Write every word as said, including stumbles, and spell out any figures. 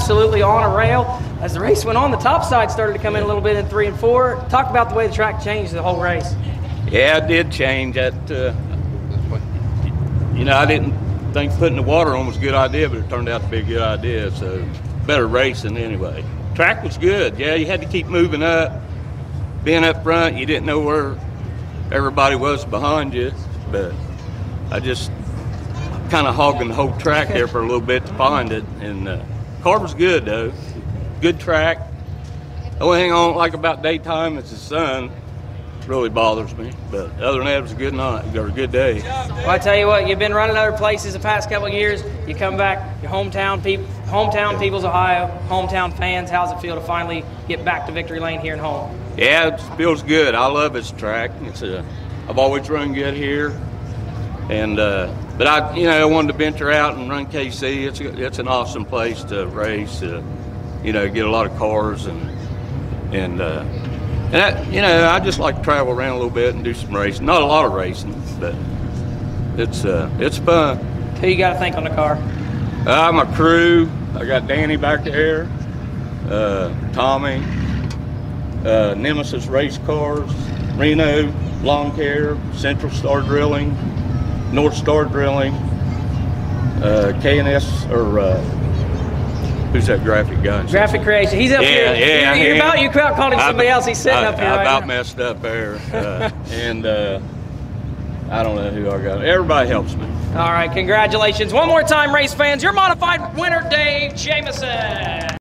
absolutely on a rail. As the race went on, the top side started to come in a little bit in three and four. Talk about the way the track changed the whole race. Yeah, it did change. That, uh, you know, I didn't think putting the water on was a good idea, but it turned out to be a good idea. So better racing anyway. Track was good. Yeah, you had to keep moving up. Being up front, you didn't know where everybody was behind you, but I just kind of hogging the whole track there for a little bit to find it. And uh, car was good though, good track. The only thing I don't like about daytime is the sun. Really bothers me, but other than that, it was a good night or a good day. Well, I tell you what, you've been running other places the past couple of years. You come back, your hometown people, hometown Peoples, Ohio, hometown fans. How's it feel to finally get back to victory lane here at home? Yeah, it feels good. I love this track. It's a, I've always run good here, and uh, but I, you know, I wanted to venture out and run K C. It's a, it's an awesome place to race. Uh, you know, get a lot of cars and and. Uh, And that, you know, I just like to travel around a little bit and do some racing. Not a lot of racing, but it's uh, it's fun. Who you got to thank on the car? Uh, my crew. I got Danny back there, uh, Tommy, uh, Nemesis Race Cars, Reno Lawn Care, Central Star Drilling, North Star Drilling, uh, K and S or. Uh, Who's that graphic guy? Graphic Creation. He's up yeah, here. Yeah, You're, you're yeah. about, you called him somebody I, else. He's sitting I, up here I right about now. messed up there. Uh, and uh, I don't know who I got. Everybody helps me. All right, congratulations. One more time, race fans. Your modified winner, Dave Jamieson.